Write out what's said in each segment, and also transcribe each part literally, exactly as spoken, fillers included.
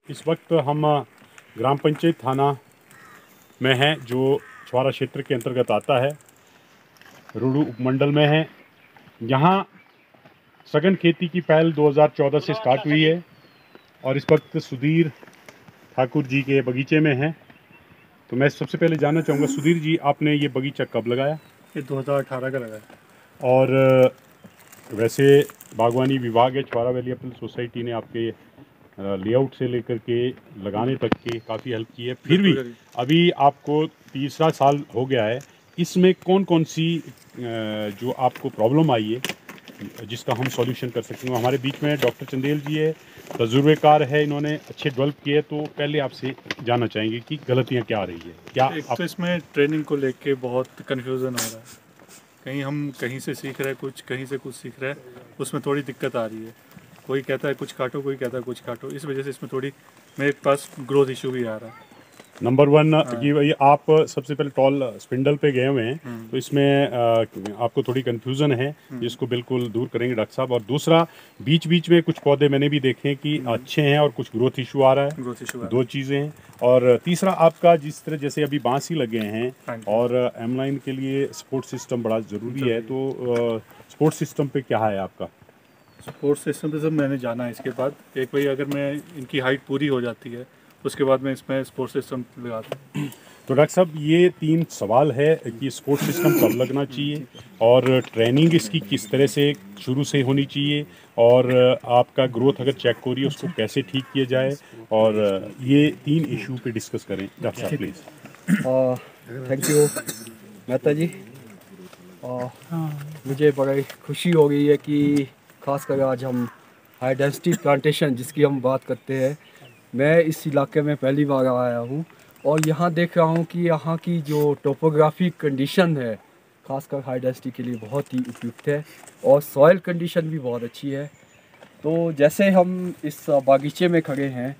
इस वक्त हम ग्राम पंचायत थाना में हैं, जो छुआरा क्षेत्र के अंतर्गत आता है, रुडू उपमंडल में है। यहाँ सघन खेती की पहल दो हज़ार चौदह से स्टार्ट हुई है और इस वक्त सुधीर ठाकुर जी के बगीचे में हैं। तो मैं सबसे पहले जानना चाहूँगा, सुधीर जी, आपने ये बगीचा कब लगाया? ये दो हज़ार अठारह का लगाया। और वैसे बागवानी विभाग है, छुआरा वैली अपील सोसाइटी ने आपके लेआउट से लेकर के लगाने तक के काफ़ी हेल्प की है। फिर भी अभी आपको तीसरा साल हो गया है, इसमें कौन कौन सी जो आपको प्रॉब्लम आई है जिसका हम सॉल्यूशन कर सकते हैं? हमारे बीच में डॉक्टर चंदेल जी है, तजुर्बेकार है, इन्होंने अच्छे डेवलप किए। तो पहले आपसे जानना चाहेंगे कि गलतियाँ क्या आ रही है, क्या एक आप... तो इसमें ट्रेनिंग को लेके बहुत कन्फ्यूज़न हो रहा है। कहीं हम कहीं से सीख रहे हैं कुछ, कहीं से कुछ सीख रहे हैं, उसमें थोड़ी दिक्कत आ रही है। कोई कहता है कुछ काटो, कोई कहता है कुछ काटो, इस वजह से इसमें थोड़ी मेरे पास ग्रोथ इशू भी आ रहा है। नंबर वन कि भाई आप सबसे पहले टॉल स्पिंडल पे गए हुए हैं, तो इसमें आ, आपको थोड़ी कंफ्यूजन है, जिसको बिल्कुल दूर करेंगे डॉक्टर साहब। और दूसरा, बीच बीच में कुछ पौधे मैंने भी देखे कि अच्छे हैं और कुछ ग्रोथ इशू आ रहा है, ग्रोथ इशू दो चीज़ें हैं। और तीसरा, आपका जिस तरह जैसे अभी बांस ही लगे हैं और एमलाइन के लिए सपोर्ट सिस्टम बड़ा ज़रूरी है, तो सपोर्ट सिस्टम पे क्या है आपका? सपोर्ट सिस्टम पे सब मैंने जाना है। इसके बाद एक भाई अगर मैं इनकी हाइट पूरी हो जाती है, उसके बाद मैं इसमें सपोर्ट सिस्टम लगाता हूँ। तो डॉक्टर साहब, ये तीन सवाल है कि सपोर्ट सिस्टम कब लगना चाहिए और ट्रेनिंग इसकी किस तरह से शुरू से होनी चाहिए, और आपका ग्रोथ अगर चेक हो रही है उसको कैसे ठीक किया जाए, और ये तीन इशू पे डिस्कस करें। डॉक्टर साहब please. Thank you Mehta ji. और मुझे बड़ी खुशी हो गई है कि खासकर आज हम हाई डेंसिटी प्लांटेशन जिसकी हम बात करते हैं, मैं इस इलाके में पहली बार आया हूँ और यहाँ देख रहा हूँ कि यहाँ की जो टोपोग्राफिक कंडीशन है खासकर हाई डेंसिटी के लिए बहुत ही उपयुक्त है और सॉइल कंडीशन भी बहुत अच्छी है। तो जैसे हम इस बागीचे में खड़े हैं,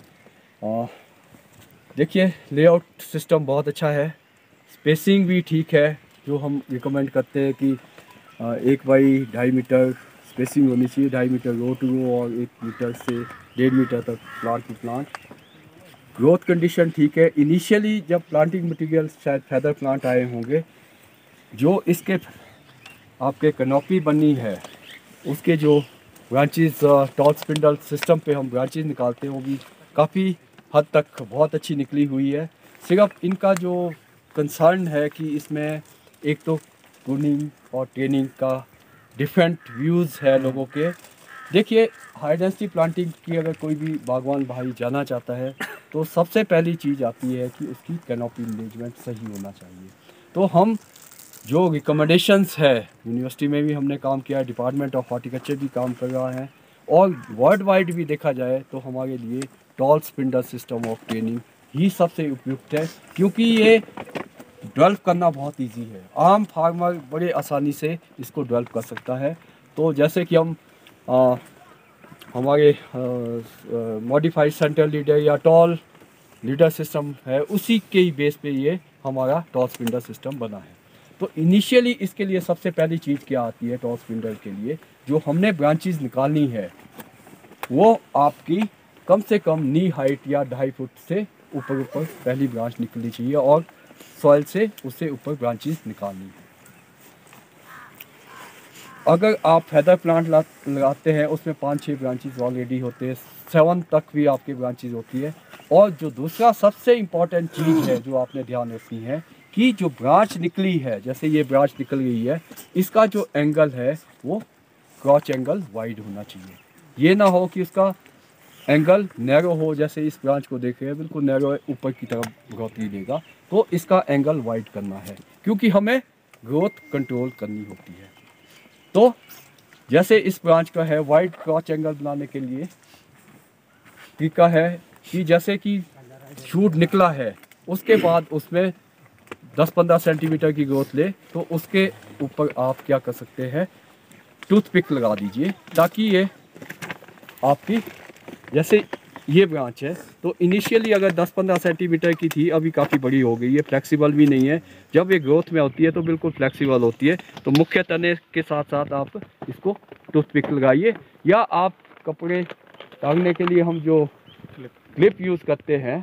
देखिए लेआउट सिस्टम बहुत अच्छा है, स्पेसिंग भी ठीक है। जो हम रिकमेंड करते हैं कि एक बाई ढाई मीटर स्पेसिंग होनी चाहिए, ढाई मीटर रो टू रो और एक मीटर से डेढ़ मीटर तक plant to plant. Growth condition ठीक है। इनिशियली जब प्लांटिंग मटेरियल शायद फेदर प्लांट आए होंगे, जो इसके आपके कैनोपी बनी है उसके जो ब्रांचेस टॉल स्पिंडल सिस्टम पे हम ब्रांचेस निकालते हैं वो भी काफ़ी हद तक बहुत अच्छी निकली हुई है। सिर्फ इनका जो कंसर्न है कि इसमें एक तो प्रूनिंग और ट्रेनिंग का डिफरेंट व्यूज़ है लोगों के। देखिए, हाई डेंसिटी प्लांटिंग की अगर कोई भी बागवान भाई जाना चाहता है तो सबसे पहली चीज़ आती है कि उसकी कैनोपी मैनेजमेंट सही होना चाहिए। तो हम जो रिकमेंडेशंस है, यूनिवर्सिटी में भी हमने काम किया है, डिपार्टमेंट ऑफ हॉर्टिकल्चर भी काम कर रहा है और वर्ल्ड वाइड भी देखा जाए तो हमारे लिए tall spindle system of training ही सबसे उपयुक्त है, क्योंकि ये डेवलप करना बहुत इजी है। आम फार्मर बड़े आसानी से इसको डेवलप कर सकता है। तो जैसे कि हम आ, हमारे मॉडिफाइड सेंट्रल लीडर या टॉल लीडर सिस्टम है, उसी के ही बेस पे ये हमारा टॉल स्पिंडल सिस्टम बना है। तो इनिशियली इसके लिए सबसे पहली चीज़ क्या आती है टॉल स्पिंडल के लिए, जो हमने ब्रांचेस निकालनी है वो आपकी कम से कम नी हाइट या ढाई फुट से ऊपर ऊपर पहली ब्रांच निकलनी चाहिए और सॉइल से उससे ऊपर ब्रांचेस निकालनी है। अगर आप फेदर प्लांट लगाते हैं उसमें पाँच छः ब्रांचेस ऑलरेडी होते हैं, सेवन तक भी आपकी ब्रांचेस होती है। और जो दूसरा सबसे इम्पॉर्टेंट चीज़ है जो आपने ध्यान रखनी है कि जो ब्रांच निकली है, जैसे ये ब्रांच निकल गई है, इसका जो एंगल है वो क्रॉच एंगल वाइड होना चाहिए। ये ना हो कि उसका एंगल नैरो हो, जैसे इस ब्रांच को देख रहे हैं बिल्कुल नैरो ऊपर की तरफ ग्रोथ लेगा। तो इसका एंगल वाइड करना है क्योंकि हमें ग्रोथ कंट्रोल करनी होती है। तो जैसे इस ब्रांच का है, वाइड क्रॉच एंगल बनाने के लिए तरीका है कि जैसे कि शूट निकला है उसके बाद उसमें दस पंद्रह सेंटीमीटर की ग्रोथ ले, तो उसके ऊपर आप क्या कर सकते हैं, टूथपिक लगा दीजिए ताकि ये आपकी, जैसे ये ब्रांच है तो इनिशियली अगर दस पंद्रह सेंटीमीटर की थी, अभी काफ़ी बड़ी हो गई है, फ्लेक्सिबल भी नहीं है। जब ये ग्रोथ में होती है तो बिल्कुल फ्लेक्सिबल होती है। तो मुख्य तने के साथ साथ आप इसको टूथपिक लगाइए, या आप कपड़े टांगने के लिए हम जो क्लिप यूज़ करते हैं,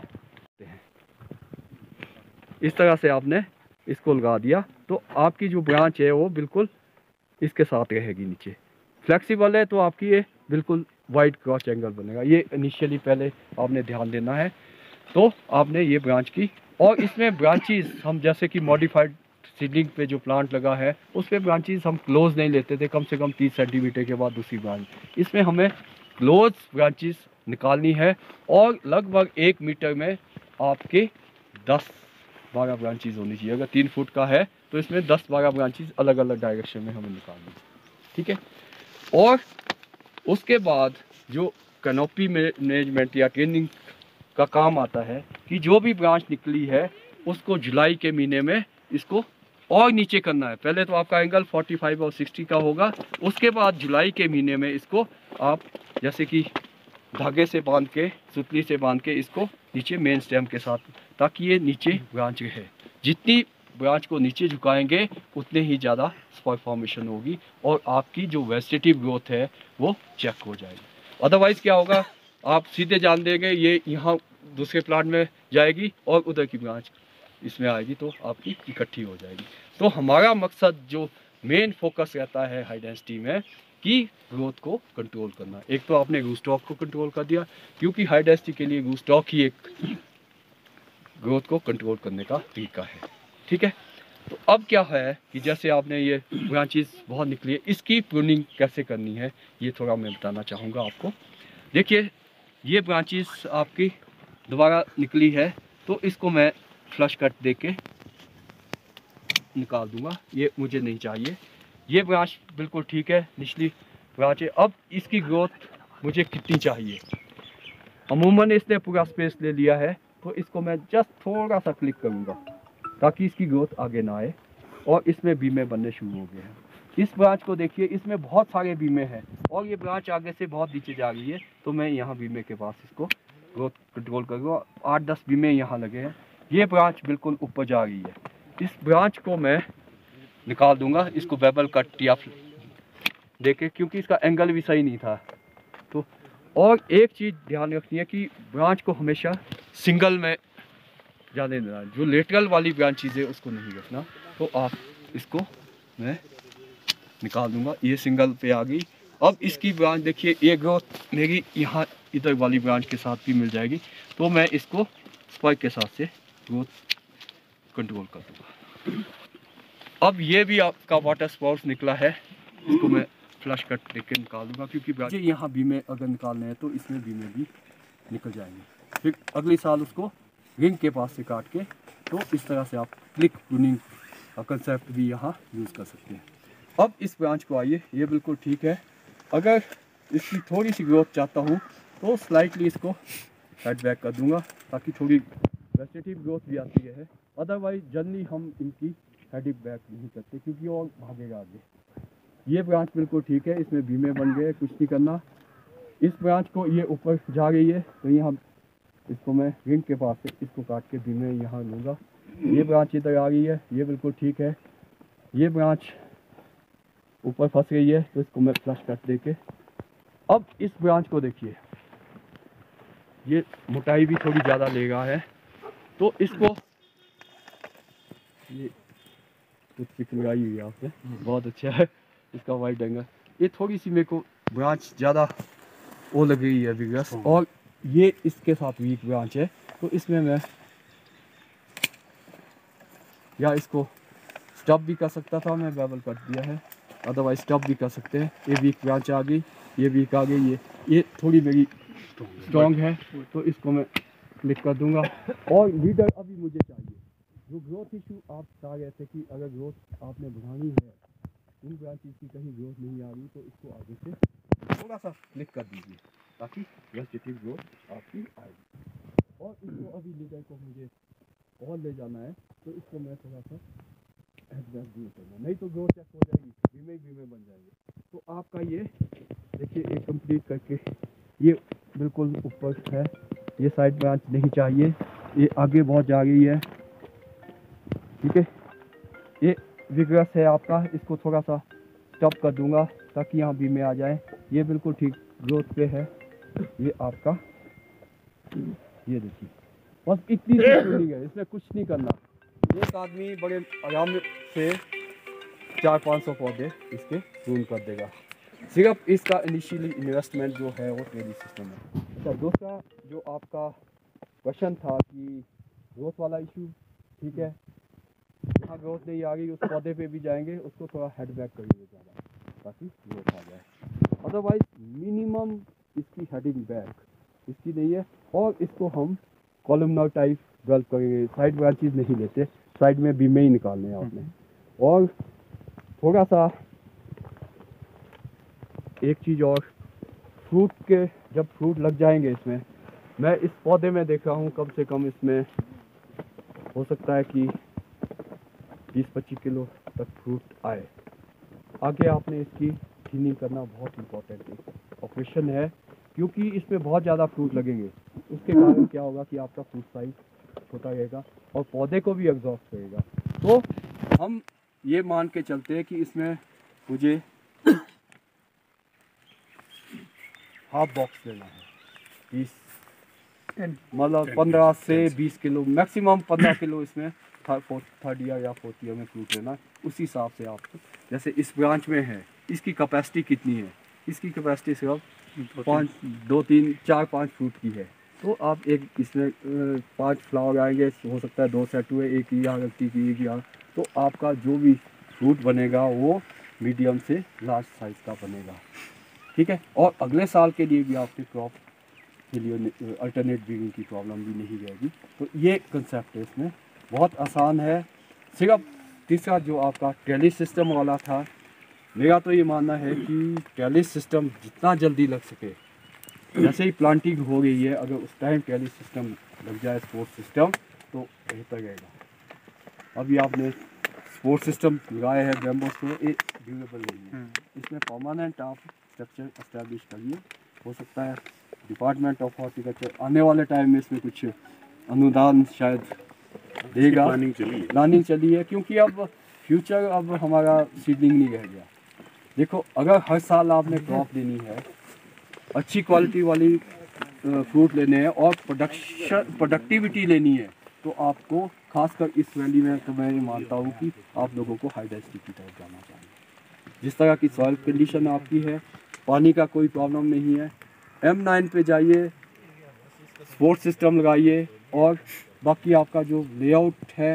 इस तरह से आपने इसको लगा दिया तो आपकी जो ब्रांच है वो बिल्कुल इसके साथ रहेगी नीचे। फ्लेक्सिबल है तो आपकी ये बिल्कुल वाइड क्रॉस एंगल बनेगा। ये इनिशियली पहले आपने ध्यान देना है। तो आपने ये ब्रांच की, और इसमें ब्रांचेस हम जैसे कि मॉडिफाइड सीडलिंग पे जो प्लांट लगा है उस पर ब्रांचेस हम क्लोज नहीं लेते थे, कम से कम तीस सेंटीमीटर के बाद दूसरी ब्रांच। इसमें हमें क्लोज ब्रांचेस निकालनी है और लगभग एक मीटर में आपके दस बारह ब्रांचेस होनी चाहिए। अगर तीन फुट का है तो इसमें दस बारह ब्रांचेस अलग अलग डायरेक्शन में हमें निकालनी है, ठीक है। और उसके बाद जो कैनोपी मैनेजमेंट या ट्रेनिंग का काम आता है कि जो भी ब्रांच निकली है उसको जुलाई के महीने में इसको और नीचे करना है। पहले तो आपका एंगल पैंतालीस और साठ का होगा, उसके बाद जुलाई के महीने में इसको आप जैसे कि धागे से बांध के, सुतली से बांध के इसको नीचे मेन स्टेम के साथ, ताकि ये नीचे ब्रांच रहे। जितनी ब्रांच को नीचे झुकाएंगे उतने ही ज़्यादा स्पॉइल फॉर्मेशन होगी और आपकी जो वेजिटेटिव ग्रोथ है वो चेक हो जाएगी। अदरवाइज़ क्या होगा, आप सीधे जान देंगे ये यहाँ दूसरे प्लांट में जाएगी और उधर की ब्रांच इसमें आएगी तो आपकी इकट्ठी हो जाएगी। तो हमारा मकसद जो मेन फोकस रहता है हाई डेंसिटी में कि ग्रोथ को कंट्रोल करना। एक तो आपने रूट स्टॉक को कंट्रोल कर दिया, क्योंकि हाई डेंसिटी के लिए रूट स्टॉक ही एक ग्रोथ को कंट्रोल करने का तरीका है, ठीक है। तो अब क्या है कि जैसे आपने ये ब्रांचेस बहुत निकली है, इसकी प्रूनिंग कैसे करनी है ये थोड़ा मैं बताना चाहूँगा आपको। देखिए ये ब्रांचेस आपकी दोबारा निकली है तो इसको मैं फ्लश कट दे के निकाल दूंगा, ये मुझे नहीं चाहिए। ये ब्रांच बिल्कुल ठीक है, निचली ब्रांच है। अब इसकी ग्रोथ मुझे कितनी चाहिए, अमूमन इसने पूरा स्पेस ले लिया है तो इसको मैं जस्ट थोड़ा सा क्लिक करूँगा ताकि इसकी ग्रोथ आगे ना आए, और इसमें बीमें बनने शुरू हो गए हैं। इस ब्रांच को देखिए, इसमें बहुत सारे बीमें हैं और ये ब्रांच आगे से बहुत नीचे जा रही है, तो मैं यहाँ बीमे के पास इसको ग्रोथ कंट्रोल करूँगा। आठ दस बीमे यहाँ लगे हैं, ये ब्रांच बिल्कुल ऊपर जा रही है। इस ब्रांच को मैं निकाल दूंगा, इसको बेबल कट या देखे, क्योंकि इसका एंगल भी सही नहीं था। तो और एक चीज़ ध्यान रखनी है कि ब्रांच को हमेशा सिंगल में जाने देना, जो लेटरल वाली ब्रांचेज है उसको नहीं रखना। तो आप इसको मैं निकाल दूंगा, ये सिंगल पे आ गई। अब इसकी ब्रांच देखिए, ये ग्रोथ मेरी यहाँ इधर वाली ब्रांच के साथ भी मिल जाएगी, तो मैं इसको स्पाइक के साथ से ग्रोथ कंट्रोल कर दूंगा। अब ये भी आपका वाटर स्पाउट्स निकला है, इसको मैं फ्लश कट देके निकाल दूंगा, क्योंकि ब्रांच यहाँ बीमे अगर निकालने हैं तो इसमें बीमे भी निकल जाएंगे। फिर अगले साल उसको रिंग के पास से काट के, तो इस तरह से आप क्लिक प्रूनिंग का कंसेप्ट भी यहाँ यूज़ कर सकते हैं। अब इस ब्रांच को आइए, ये बिल्कुल ठीक है। अगर इसकी थोड़ी सी ग्रोथ चाहता हूँ तो स्लाइटली इसको हेड बैक कर दूंगा ताकि थोड़ी वेजिटेटिव ग्रोथ भी आती है। अदरवाइज जनरली हम इनकी हेड बैक नहीं करते क्योंकि और भागेगा आगे। ये ब्रांच बिल्कुल ठीक है, इसमें बीमे बन गए, कुछ नहीं करना। इस ब्रांच को ये ऊपर जा रही है तो यहाँ इसको मैं रिंग के पास से इसको काट के बीमे यहाँ लूँगा। ये ब्रांच इधर आ रही है, ये बिल्कुल ठीक है। ये ब्रांच ऊपर फंस गई है तो इसको मैं फ्लश कट दे के, अब इस ब्रांच को देखिए, ये मोटाई भी थोड़ी ज़्यादा ले रहा है, तो इसको ये कुछ पिक लगाई हुई है आपने, बहुत अच्छा है इसका वाइड एंगल। ये थोड़ी सी मेरे को ब्रांच ज़्यादा वो लग रही है विगस, और ये इसके साथ वीक ब्रांच है, तो इसमें मैं या इसको स्टॉप भी कर सकता था, मैं बेबल कर दिया है। अदरवाइज स्टॉप भी कर सकते हैं। ये वीक ब्रांच आ गई, ये वीक आ गई, ये ये थोड़ी मेरी स्ट्रॉन्ग है तो इसको मैं क्लिक कर दूंगा। और लीडर अभी मुझे चाहिए। जो ग्रोथ इशू आप चाह रहे थे कि अगर ग्रोथ आपने बढ़ानी है, इन ब्रांचेस की कहीं ग्रोथ नहीं आ रही, तो इसको आगे से थोड़ा सा क्लिक कर दीजिए ताकि वेजिटेटिव ग्रोथ आपकी आएगी। और इसको अभी लीडर को मुझे और ले जाना है तो इसको मैं थोड़ा सा एडजस्ट भी करना, नहीं तो ग्रोथ चेक हो जाएगी, बीमे बीमे बन जाएंगे। तो आपका ये देखिए एक कंप्लीट करके ये बिल्कुल ऊपर है, ये साइड ब्रांच नहीं चाहिए, ये आगे बहुत जा रही है, ठीक है। ये विग्रस है आपका, इसको थोड़ा सा स्टॉप कर दूंगा ताकि यहाँ बीमे आ जाए। ये बिल्कुल ठीक ग्रोथ पे है। ये आपका ये देखिए बस इतनी सी pruning है, इसमें कुछ नहीं करना। एक आदमी बड़े आराम से चार पाँच सौ पौधे इसके प्रून कर देगा। सिर्फ इसका इनिशियली इन्वेस्टमेंट जो है वो ट्रेली सिस्टम है। अच्छा, दूसरा जो आपका क्वेश्चन था कि ग्रोथ वाला इशू, ठीक है, यहाँ ग्रोथ नहीं आ रही, उस पौधे पे भी जाएंगे, उसको थोड़ा हेड बैक करिए ज़्यादा ताकि ग्रोथ आ जाए। अदरवाइज मिनिमम इसकी हेडिंग बैक इसकी नहीं है, और इसको हम कॉलमनर टाइप डेवलप करेंगे। साइड ब्रांचेस नहीं लेते, साइड में बीमे ही निकालने हैं आपने। और थोड़ा सा एक चीज़ और, फ्रूट के जब फ्रूट लग जाएंगे इसमें, मैं इस पौधे में देख रहा हूँ कम से कम इसमें हो सकता है कि बीस पच्चीस किलो तक फ्रूट आए। आगे आपने इसकी थिनिंग करना बहुत इम्पोर्टेंट ऑपरेशन है, क्योंकि इसमें बहुत ज़्यादा फ्रूट लगेंगे। उसके कारण क्या होगा कि आपका फ्रूट साइज छोटा रहेगा और पौधे को भी एग्जॉस्ट करेगा। तो हम ये मान के चलते हैं कि इसमें मुझे हाफ बॉक्स लेना है, बीस मतलब पंद्रह से बीस किलो, मैक्सिमम पंद्रह किलो इसमें थर्ड ईयर या फोर्थ ईयर में फ्रूट लेना। उसी हिसाब से आपको, जैसे इस ब्रांच में है, इसकी कैपेसिटी कितनी है, इसकी कैपेसिटी सिर्फ पाँच दो तीन चार पाँच फ्रूट की है। तो आप एक इसमें पांच फ्लावर आएंगे, हो सकता है दो सेट हुए, एक यहाँ गलती की एक यहाँ, तो आपका जो भी फ्रूट बनेगा वो मीडियम से लार्ज साइज़ का बनेगा, ठीक है। और अगले साल के लिए भी आपके क्रॉप के लिए अल्टरनेट ब्रीडिंग की प्रॉब्लम भी नहीं रहेगी। तो ये कंसेप्ट है, इसमें बहुत आसान है। सिर्फ तीसरा जो आपका ट्रेलिस सिस्टम वाला था, मेरा तो ये मानना है कि ट्रेलिस सिस्टम जितना जल्दी लग सके, जैसे ही प्लांटिंग हो गई है, अगर उस टाइम ट्रेलिस सिस्टम लग जाए, स्पोर्ट सिस्टम, तो बेहतर रहेगा। अभी आपने स्पोर्ट सिस्टम लगाया है बैम्बू से, ये ड्यूरेबल नहीं है, इसमें परमानेंट आप स्ट्रक्चर एस्टैब्लिश करिए। हो सकता है डिपार्टमेंट ऑफ हॉर्टिकल्चर आने वाले टाइम में इसमें कुछ अनुदान शायद देगा, प्लानिंग चली है प्लानिंग चली है, क्योंकि अब फ्यूचर अब हमारा सीडलिंग नहीं रह गया। देखो, अगर हर साल आपने क्रॉप देनी है, अच्छी क्वालिटी वाली फ्रूट लेने हैं और प्रोडक्शन प्रोडक्टिविटी लेनी है, तो आपको खासकर इस वैली में तो मैं ये मानता हूँ कि आप लोगों को हाई डेंसिटी की तरफ जाना चाहिए। जिस तरह की सॉइल कंडीशन आपकी है, पानी का कोई प्रॉब्लम नहीं है, एम नाइन पे जाइए, स्पोर्ट सिस्टम लगाइए, और बाकी आपका जो लेआउट है,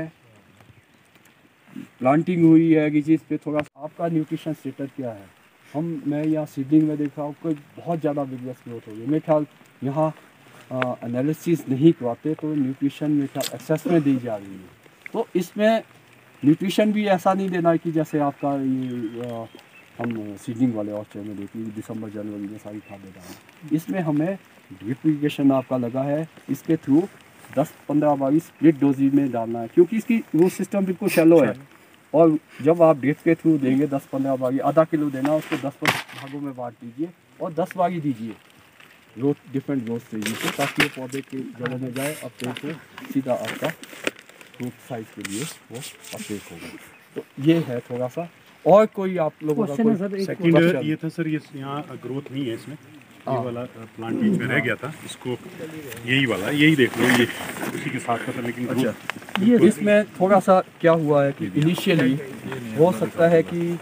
प्लांटिंग हुई है कि चीज़ पे थोड़ा आपका न्यूट्रिशन स्टेटस क्या है। हम मैं यहाँ सीडलिंग में देख रहा हूँ कोई बहुत ज़्यादा बिजनेस ग्रोथ हो गई। मेरे ख्याल यहाँ एनालिसिस नहीं करवाते, तो न्यूट्रिशन मेरे ख्याल एक्सेस में दी जा रही है। तो इसमें न्यूट्रिशन भी ऐसा नहीं देना है कि जैसे आपका ये आ, हम सीडलिंग वाले ऑर्चर में देखिए दिसंबर जनवरी में सारी खाद दे डालें। इसमें हमें ड्रिप इरिगेशन आपका लगा है, इसके थ्रू दस पंद्रह बारी स्प्लिट डोजेज में डालना है, क्योंकि इसकी रूट सिस्टम बिल्कुल शैलो है। और जब आप ड्रिप के थ्रू देंगे दस पंद्रह बारी, आधा किलो देना, उसको दस भागों में बांट दीजिए और दस बारी दीजिए ग्रोथ डिफरेंट ग्रोथ स्टेज से, ताकि वो पौधे की जगह में जाए, अपटेक को सीधा आपका फ्रूट साइज के लिए वो अपटेक होगा। तो ये है थोड़ा सा। और कोई आप लोगों का कोई सेकंड ये था सर, ये यहाँ ग्रोथ नहीं है इसमें, ये वाला प्लांट बीच में रह गया था, इसको यही वाला यही देख लो, ये उसी के साथ का था, लेकिन अच्छा, ये इसमें थोड़ा सा क्या हुआ है कि इनिशियली हो सकता है कि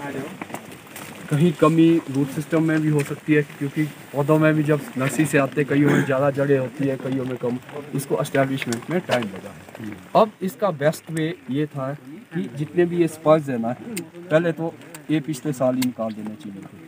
कहीं कमी रूट सिस्टम में भी हो सकती है, क्योंकि पौधों में भी जब नर्सरी से आते हैं, कईयों में ज़्यादा जड़ें होती है, कईयों में कम, इसको एस्टैब्लिशमेंट में टाइम लगा है। अब इसका बेस्ट वे ये था कि जितने भी ये स्पर्स है ना, पहले तो ये पिछले साल ही निकाल देने चाहिए थे।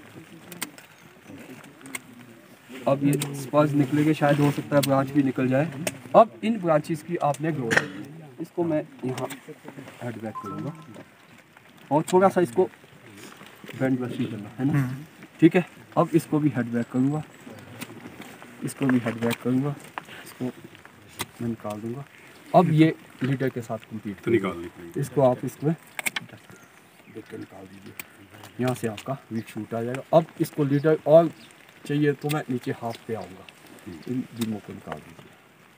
अब ये स्पर्स निकलेंगे, शायद हो सकता है ब्रांच भी निकल जाए। अब इन ब्रांचेस की आपने ग्रोथ करनी है। इसको मैं यहाँ हेड बैक करूँगा और थोड़ा सा इसको बैंड ब्रश करना है ना, ठीक है। अब इसको भी हेड बैक करूँगा, इसको भी हेड बैक करूँगा, इसको मैं निकाल दूँगा। अब ये लीडर के साथ कंप्लीट तो निकाल इसको आप इसमें देख कर निकाल दीजिए, यहाँ से आपका वीक शूट आ जाएगा। अब इसको लीडर और चाहिए तो मैं नीचे हाफ पे आऊँगा, इन दिनों को निकाल दीजिए,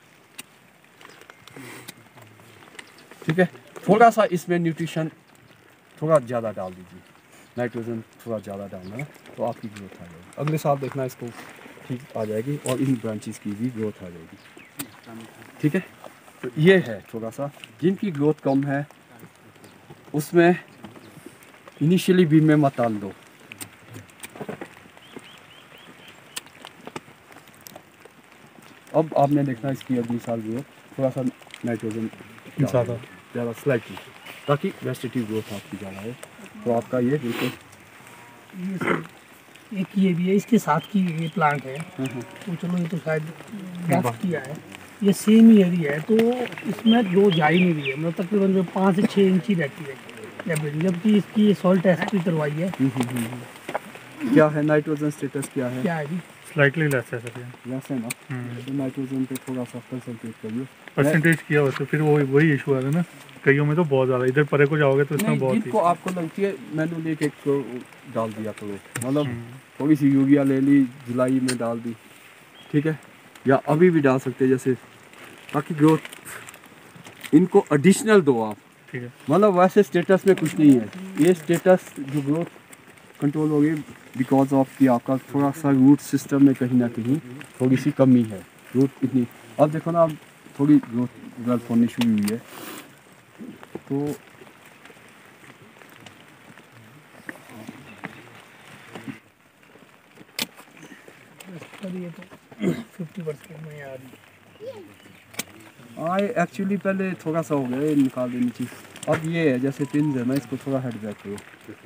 ठीक है। थोड़ा सा इसमें न्यूट्रिशन थोड़ा ज़्यादा डाल दीजिए, नाइट्रोजन थोड़ा ज़्यादा डालना है, तो आपकी ग्रोथ आ जाएगी। अगले साल देखना इसको ठीक आ जाएगी और इन ब्रांचेस की भी ग्रोथ आ जाएगी। ठीक है, तो ये है थोड़ा सा जिनकी ग्रोथ कम है उसमें इनिशियली बीम में मत डाल दो। अब आपने देखना इसकी अगली साल ग्रोथ थोड़ा सा नाइट्रोजन ज़्यादा ज़्यादा स्लाइटली, ताकि वेजिटेटिव ग्रोथ आपकी ज़्यादा है। तो आपका ये बिल्कुल ये सर एक ये भी है, इसके साथ की ये प्लांट है तो चलो ये तो शायद ग्राफ्ट किया है, ये सेम ही एरिया है तो इसमें ग्रो जा ही नहीं रही है, मतलब तकरीबन जो पाँच से छः इंच ही रहती है एवरेज, जबकि इसकी सॉइल टेस्ट भी करवाई है। क्या है नाइट्रोजन स्टेटस क्या है? क्या है जी? स्लाइटली लेस है सर ये। लेस है ना, तो नाइट्रोजन पे थोड़ा सा परसेंटेज करिए। परसेंटेज किया होता फिर वो वही इशू आता है ना, कईयों में तो बहुत ज़्यादा, इधर परे को जाओगे तो इसमें बहुत जिनको आपको लगती है मैंने एक एक डाल दिया करो, मतलब थोड़ी सी यूरिया ले ली जुलाई में डाल दी, ठीक है, या अभी भी डाल सकते हैं जैसे, ताकि ग्रोथ इनको एडिशनल दो आप। ठीक है, मतलब वैसे स्टेटस में कुछ नहीं है, ये स्टेटस जो ग्रोथ कंट्रोल हो गई बिकॉज ऑफ कि आपका थोड़ा सा रूट सिस्टम में कहीं ना कहीं थोड़ी सी कमी है, रूट इतनी, अब देखो ना अब थोड़ी ग्रोथ डेवलप होनी शुरू हुई है। तो सर ये तो फिफ्टी परसेंट में आ रही है। हाँ एक्चुअली पहले थोड़ा सा हो गया ये निकाल देनी चाहिए। अब ये है जैसे पिन है ना, इसको थोड़ा हेड बैक करो।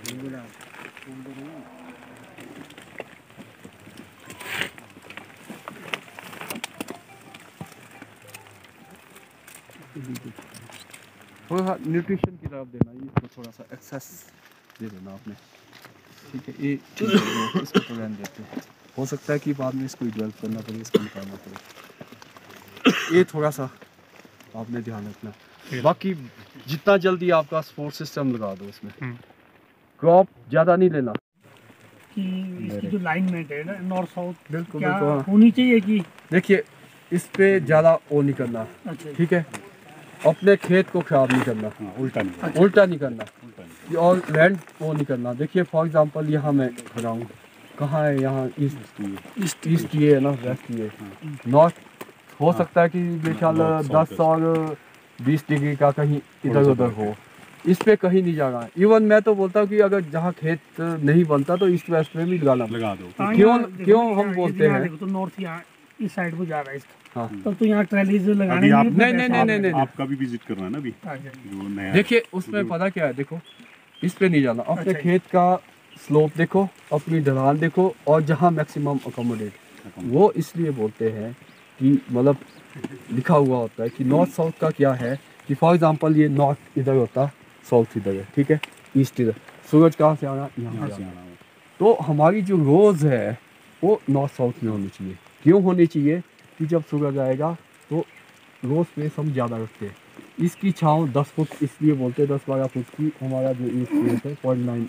थोड़ा सा न्यूट्रिशन की तरफ देना, ये इसको थोड़ा सा एक्सेस दे देना आपने, ठीक है। ये ठीक है, इसको तो रहने देते हैं, हो सकता है कि बाद में इसको डेवलप करना पड़े, इसको निकालना पड़े, ये थोड़ा सा आपने ध्यान रखना। बाकी जितना जल्दी आपका सपोर्ट सिस्टम लगा दो इसमें, क्रॉप ज़्यादा नहीं लेना कि इसकी जो लाइनमेंट है ना नॉर्थ साउथ बिल्कुल क्या बिल्कुल, हाँ। होनी चाहिए कि देखिए इस पे ज़्यादा वो नहीं करना, अच्छा ठीक है, अपने खेत को खराब नहीं करना, हाँ, उल्टा नहीं अच्छा। उल्टा नहीं करना, उल्टा नहीं। और लैंड वो नहीं करना। देखिए फॉर एग्जांपल यहाँ मैं खड़ा हूँ, कहाँ है यहाँ ईस्ट ईस्ट ईस्ट ये है ना, वेस्ट ये नॉर्थ, हो सकता है कि बेचाल North, दस south, और बीस डिग्री का कहीं इधर उधर हो, इस पे कहीं नहीं जाना। इवन मैं तो बोलता हूँ कि अगर जहाँ खेत नहीं बनता तो ईस्ट वेस्ट में भी लगाना। लगा दो। हाँ, क्यों- यहाँ देखो, क्यों यहाँ हम ये बोलते भी यहाँ हैं? देखो तो नॉर्थ यहाँ इस साइड को जा रहा है इसका, हाँ तब तो यहाँ ट्रेलीज लगाने अभी आप में नहीं, नहीं, नहीं, नहीं, नहीं। आपका भी विजिट करना है ना अभी, अच्छा। जो नया देखिए उसमें पता क्या है, देखो इस पे नहीं जाना, अपने अच्छा। खेत का स्लोप देखो, अपनी ढलान देखो, और जहाँ मैक्सिमम अकोमोडेट, वो इसलिए बोलते हैं कि मतलब लिखा हुआ होता है कि नॉर्थ साउथ का क्या है कि फॉर एग्जांपल ये नॉर्थ इधर होता, साउथ इधर है, ठीक है, ईस्ट इधर, सूरज कहाँ से आना, यहाँ यहाँ से से आना। आना हो। तो हमारी जो रोज़ है वो नॉर्थ साउथ में होनी चाहिए। क्यों होनी चाहिए कि जब सूरज आएगा तो रोज स्पेस हम ज़्यादा रखते हैं, इसकी छाँव दस फुट इसलिए बोलते हैं, दस बारह फुट की हमारा जो ये स्पेस है पॉइंट नाइन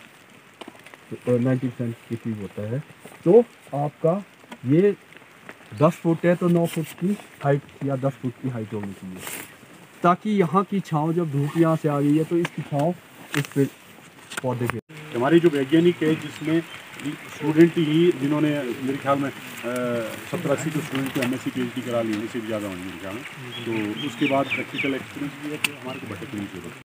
नाइन्टी परसेंट की होता है। तो आपका ये दस फुट है तो नौ फुट की हाइट या दस फुट की हाइट होनी चाहिए, ताकि यहाँ की छाँव जब धूप यहाँ से आ रही है तो इसकी छाँव इस पे पौधे पे। हमारे जो वैज्ञानिक है जिसमें स्टूडेंट ही जिन्होंने मेरे ख्याल में सत्तर अस्सी तो स्टूडेंट को M S C P H D करा ली, इससे भी ज़्यादा होंगे मेरे ख्याल में, तो उसके बाद प्रैक्टिकल एक्सपीरियंस भी है, तो हमारे को भटकने की जरूरत है।